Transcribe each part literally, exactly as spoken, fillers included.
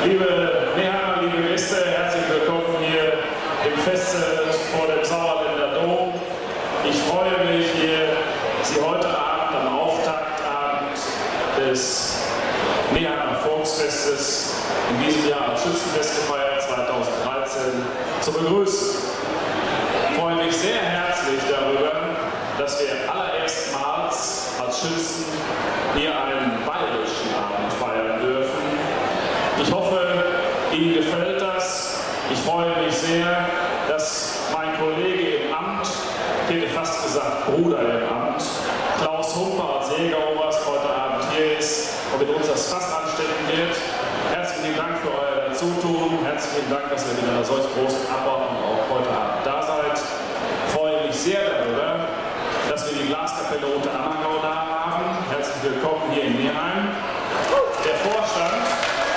Liebe Nehammer, liebe Gäste, herzlich willkommen hier im Festzelt vor dem Sauerländer Dom. Ich freue mich, hier Sie heute Abend am Auftaktabend des Nehammer Volksfestes, in diesem Jahr als Schützenfest gefeiert zweitausenddreizehn, zu begrüßen. Ich freue mich sehr herzlich darüber, dass wir allererstmals als Schützen hier einen bayerischen Abend feiern dürfen. Ich hoffe, Ihnen gefällt das. Ich freue mich sehr, dass mein Kollege im Amt, ich hätte fast gesagt Bruder im Amt, Klaus Humper als Jägeroberst heute Abend hier ist und mit uns das Fass anstecken wird. Herzlichen Dank für euer Zutun. Herzlichen Dank, dass ihr mit einer solch großen Abordnung auch heute Abend da seid. Ich freue mich sehr darüber, dass wir die Blaskapelle Unterammergau da haben. Herzlich willkommen hier in Neheim. Der Vorstand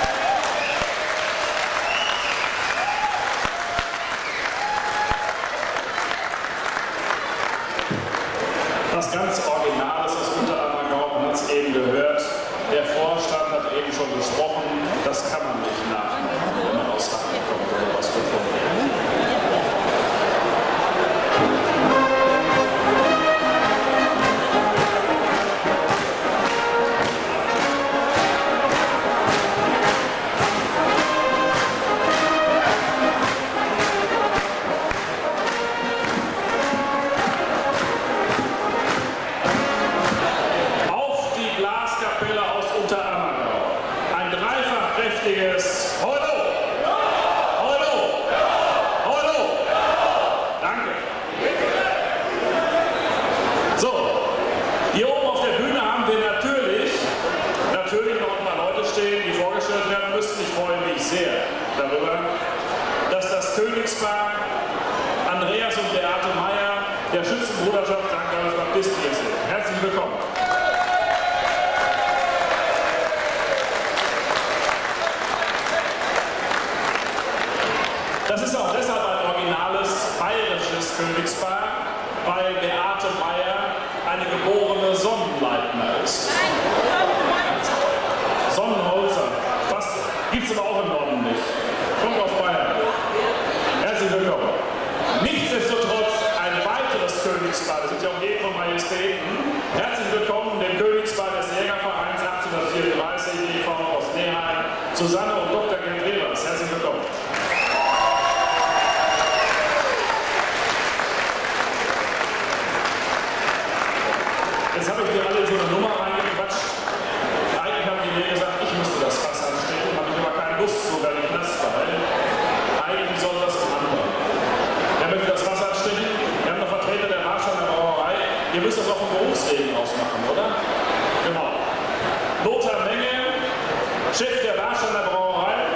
was ganz Originales aus Unterammergau, man hat es eben gehört. Der Vorstand hat eben schon gesprochen, das kann man nicht nachmachen, wenn man aus Hagen kommt oder was gefunden. Königspaar Andreas und Beate Meyer der Schützenbruderschaft Sankt Gallus Baptist hier sind. Herzlich willkommen. Das ist auch deshalb ein originales bayerisches Königspaar, weil Beate Meyer eine geborene Sonnenleitner ist. Sonnenholzer, fast gibt es aber auch im Norden nicht. Kommt aus Bayern. Herzlich willkommen. Nichtsdestotrotz ein weiteres Königspaar, das sind ja Umgeben von Majestäten. Herzlich willkommen dem Königspaar des Jägervereins achtzehnhundertvierunddreißig e V aus Neheim, Susanne und Doktor Gerd Webers. Herzlich willkommen. Jetzt habe ich mir alle so eine Nummer reingequatscht. Eigentlich haben die mir gesagt, ich müsste das Fass anstecken, habe ich aber keine Lust, sogar nicht nass verhalten. Eigentlich soll das ein anderer. Wer möchte das Fass anstecken? Wir haben noch Vertreter der Warsteiner Brauerei. Ihr müsst das auch vom Berufsreden ausmachen, oder? Genau. Lothar Menge, Chef der Warsteiner Brauerei.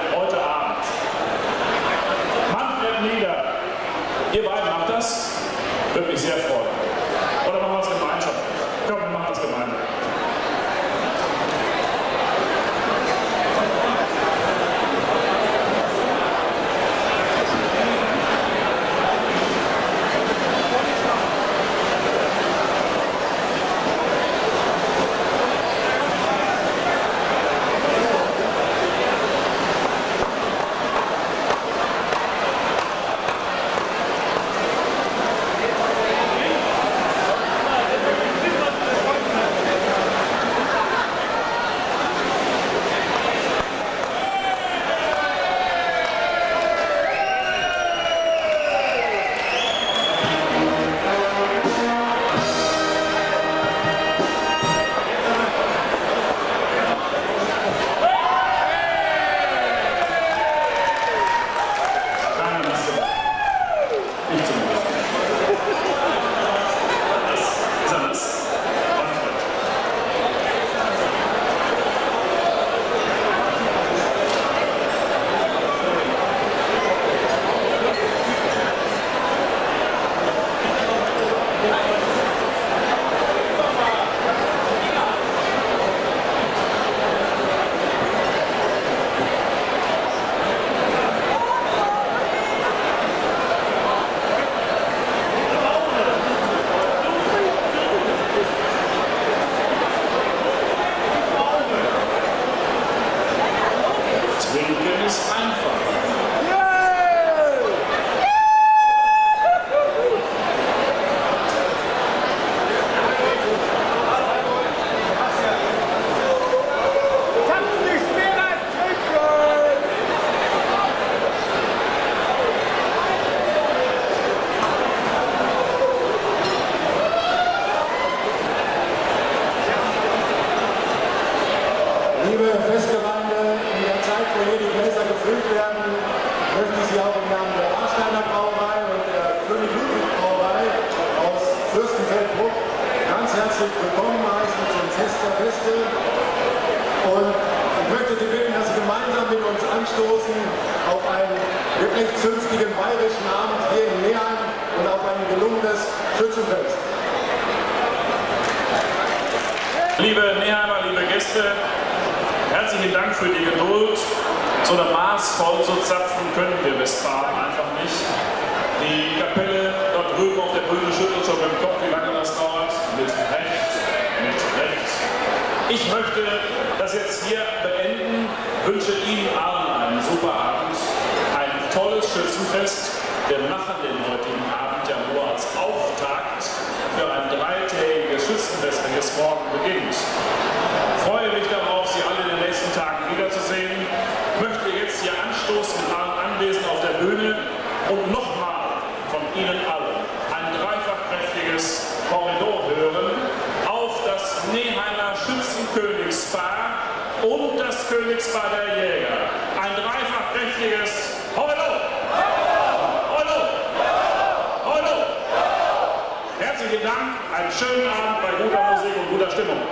anstoßen auf einen wirklich zünftigen bayerischen Abend hier in Neheim und auf ein gelungenes Schützenfest. Liebe Neheimer, liebe Gäste, herzlichen Dank für die Geduld. So eine Maß voll zu zapfen können wir Westfalen einfach nicht. Die Kapelle dort drüben auf der Bühne schüttelt schon mit dem Kopf, wie lange das dauert. Mit Recht, mit Recht. Ich möchte das jetzt hier beenden, wünsche Ihnen allen einen super Abend, ein tolles Schützenfest. Wir machen den heutigen Abend ja nur als Auftakt für ein dreitägiges Schützenfest, wenn es morgen beginnt. Ich freue mich darauf, Sie alle in den nächsten Tagen wiederzusehen. Ich möchte jetzt hier anstoßen mit allen Anwesenden auf der Bühne und nochmal von Ihnen allen ein dreifach kräftiges Korridor hören auf das Neheimer Schützenkönigspaar und das Königspaar der Jäger. Ein dreifach kräftiges Hollo! Hollo! Hollo! Herzlichen Dank, einen schönen Abend bei guter Musik und guter Stimmung.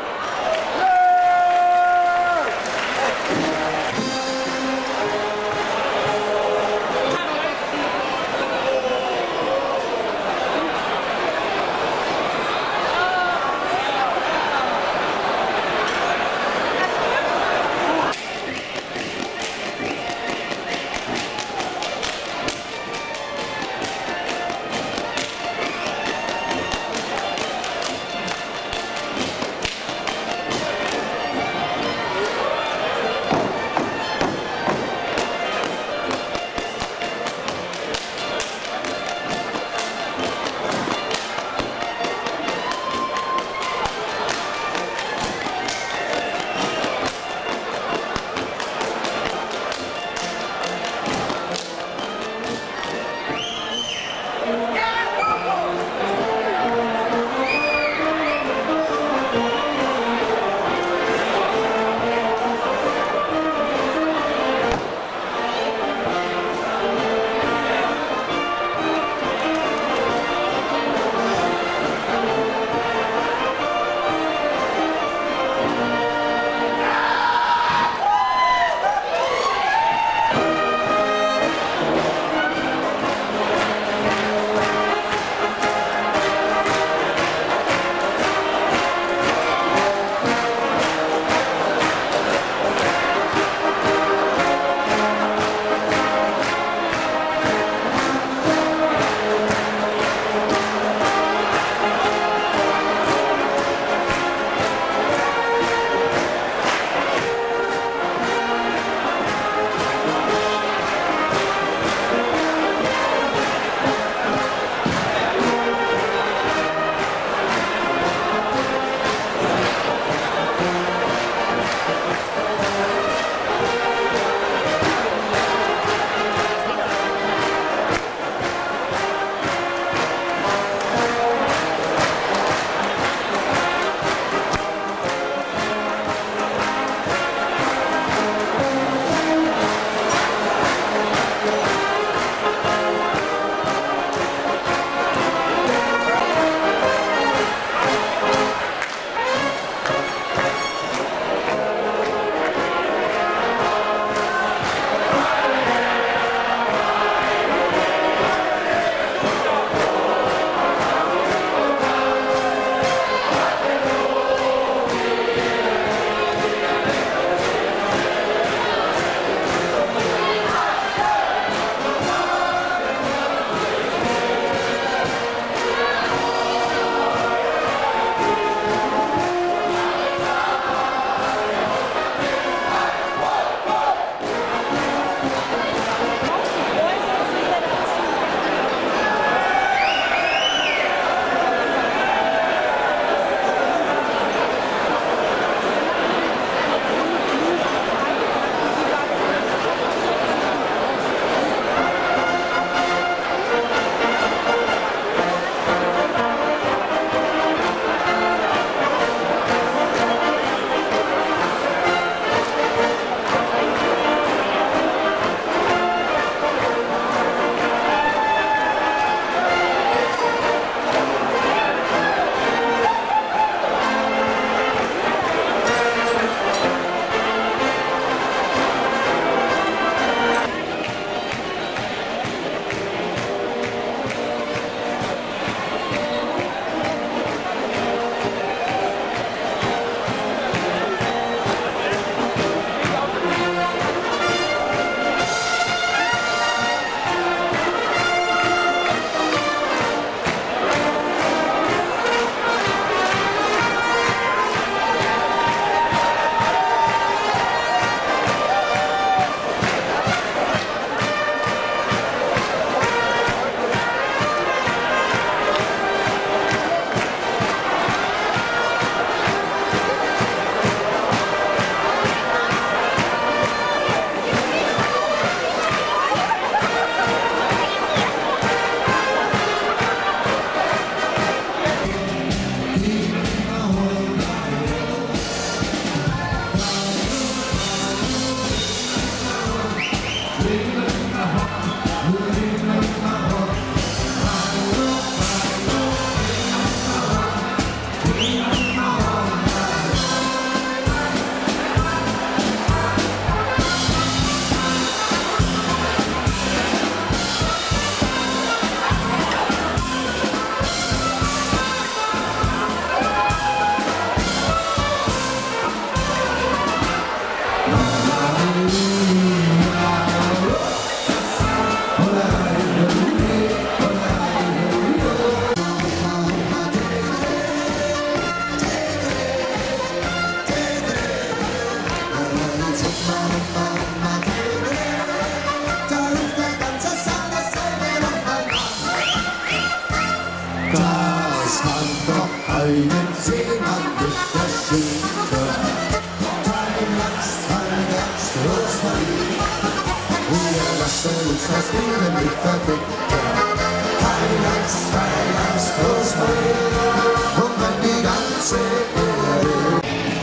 Wir lassen uns das Leben nicht verdicken. Keine Angst, keine Angst, bloß mal. Und wenn die ganze Erde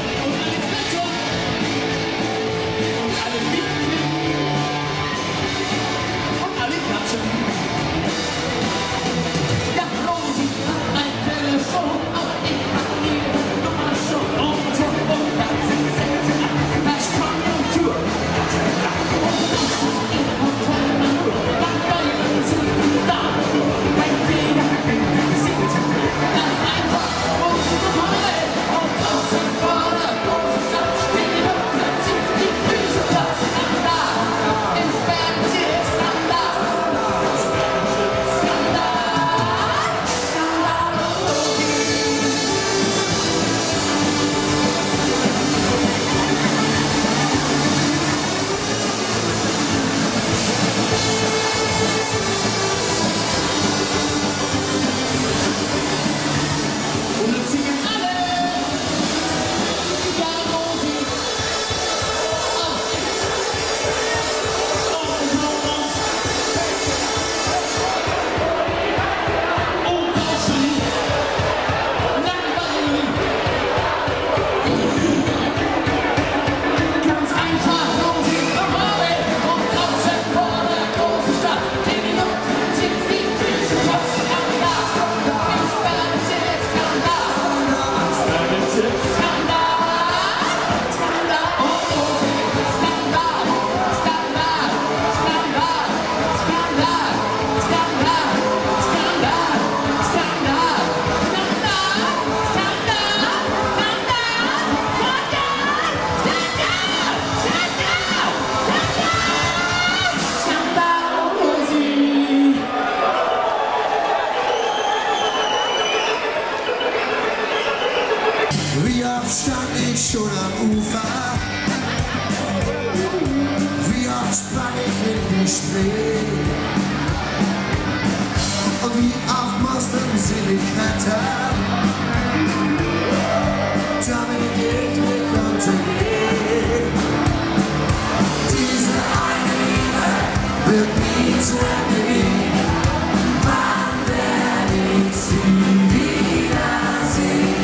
stand ich schon am Ufer, wie oft sprang ich in die Spree, und wie oft mussten sie mich retten, damit ich mich untergehe. Diese eine Liebe wird nie zu Ende gehen, wann werde ich sie wiedersehen?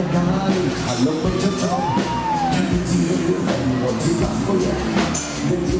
Hallo, bitte, Tom. Können Sie hören, was Sie was wollen? Wenn Sie zu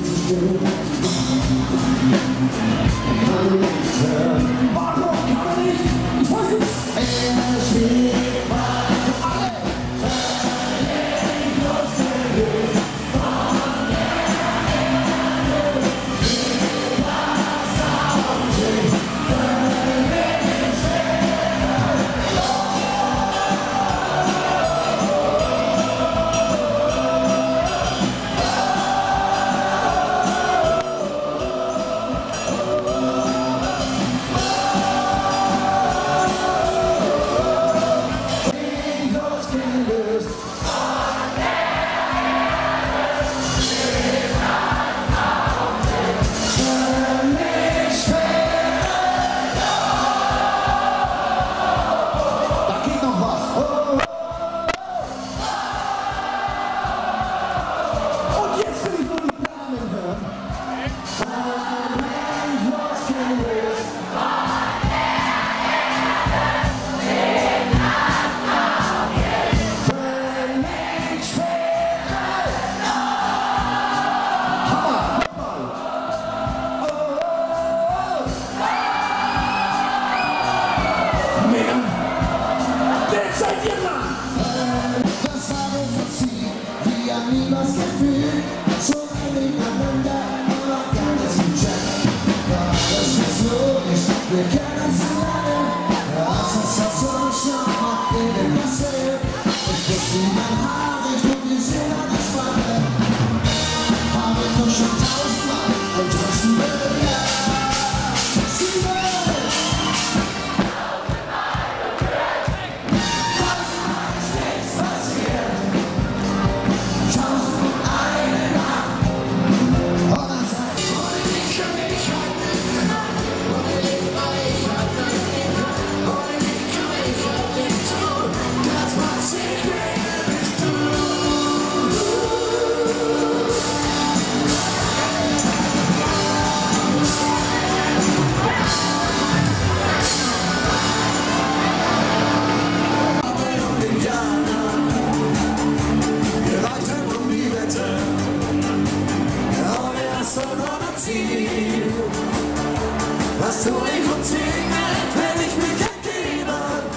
Was tu ich und singe, wenn ich mich ergebe?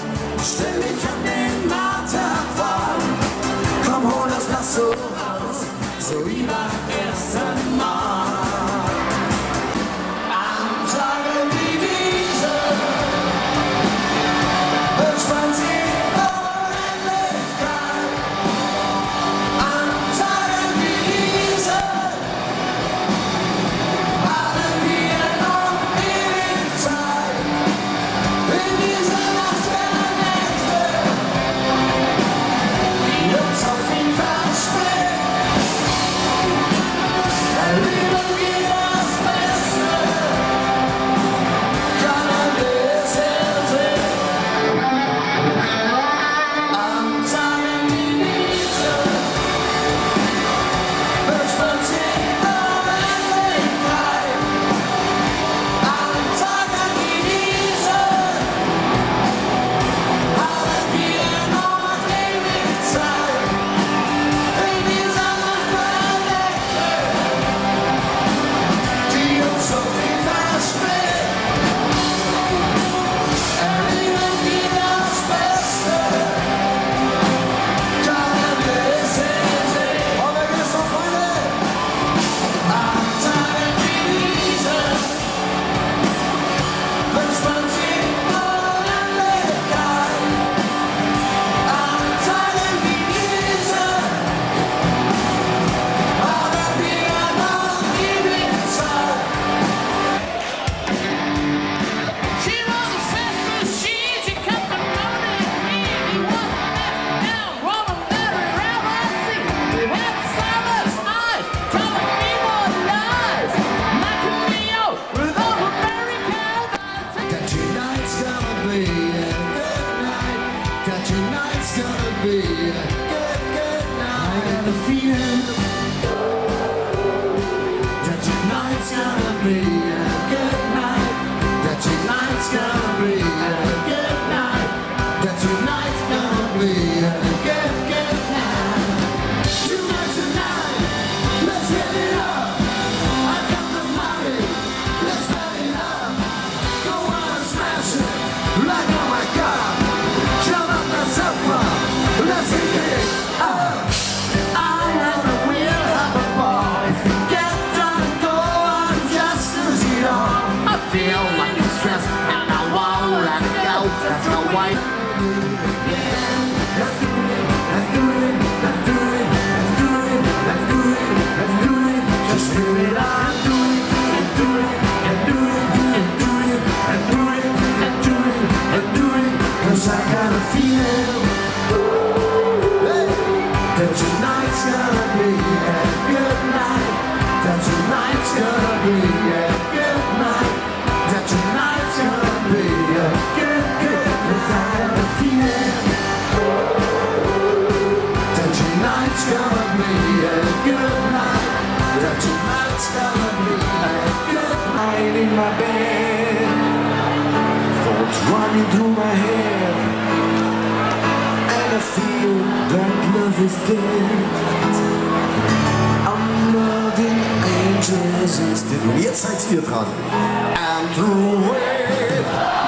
Stell dich an den Marterpfahl. Komm, hol das Lasso raus, so wie beim ersten Mal. An Tagen wie diese wünscht man sich Unendlichkeit. An Tagen wie diese haben wir noch ewig Zeit. In dieser Nacht der Nächte, die uns auf ihn verspricht. Erleben wir das Beste, kann man es ersehen. An Tagen wie diese wünscht man sich Unendlichkeit. An Tagen wie diese haben wir noch ewig Zeit. In dieser Nacht der Nächte, die uns so viel verspricht, erleben wir das Beste, kann man es ersehen. Und wer geht es noch, Freunde? An Tagen wie diese wünscht man sich Unendlichkeit. An Tagen wie diese haben wir noch ewig Zeit. She was a fast machine, she kept on running me. He wasn't left down, rolling down around my seat. He had silence eyes, telling me more lies, knocking me out with all American eyes. That tonight's gonna be a good night. That tonight's gonna be a good, good night. I got the feeling that tonight's gonna be a good night. That tonight's gonna be a good night. That tonight's gonna be a good, good night. Tonight, tonight, let's get it up. I white. Let's do it, let's do it, let's do it, let's do it, let's do it, let's do it. Just do it, I'll do it, and do it, and do it, and do it, and do it, and do it, and do it. Cause I got a feeling that tonight's gonna be a good night. That tonight's gonna be a good night. That tonight's gonna be a good, good. Cause I got a feeling that tonight's gonna be a good night. That tonight's gonna be a good night in my bed. Thoughts running through my head, and I feel that love is dead. I'm loving angels instead. Und jetzt seid ihr dran. I'm through with.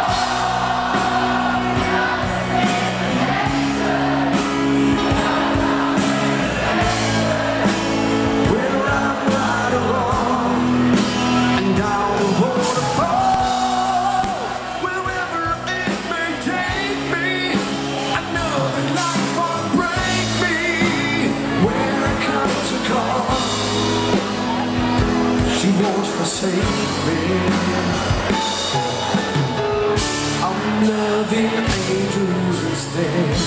Whether I'm right or wrong, and down the waterfall, wherever it may take me, I know that life won't break me. When I come to call, she won't forsake me. I'm loving angels instead.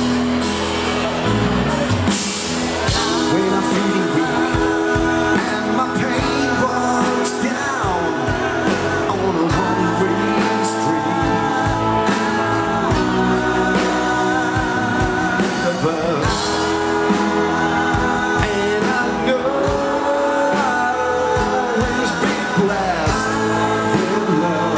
When I feel weak and my pain runs down on a one-way street above, and I know I'll always be blessed with love.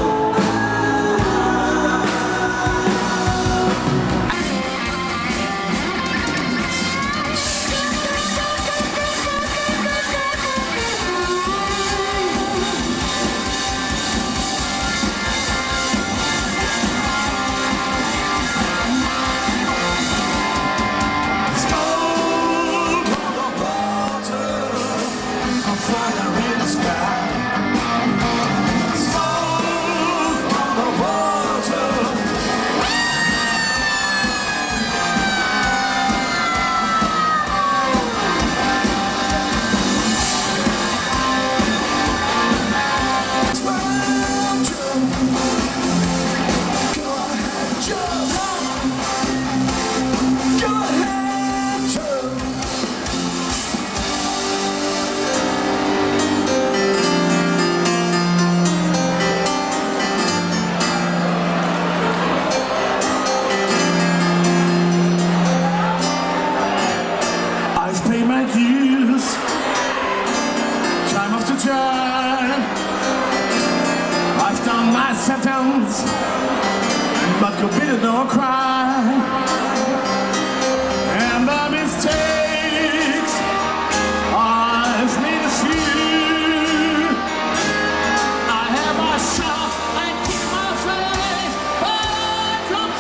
I've paid my dues, time after time. I've done my sentence, but committed no crime. And the mistakes I've made a few. I have myself and keep my faith, but I come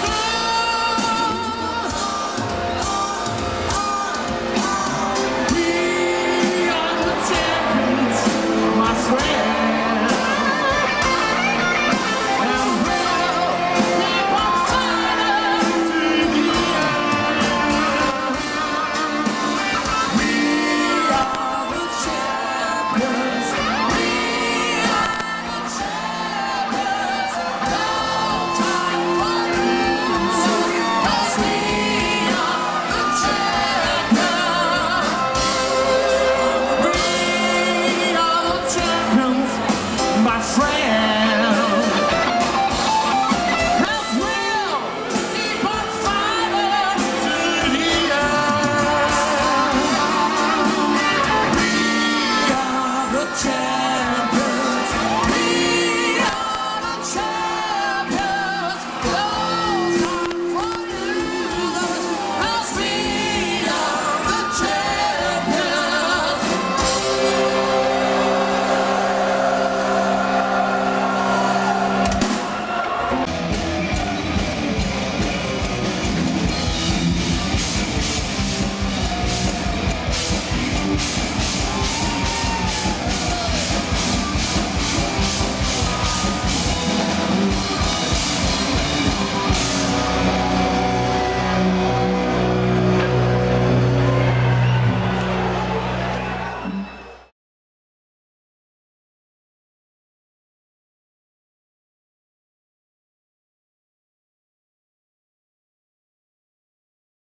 through. We are the champions, my friend. And we'll keep on fighting to the end. We are the champions. We are the champions. No time for losing, 'cause we are the champions. We are the champions, my friend. And we'll keep on fighting to the end. We are the champions.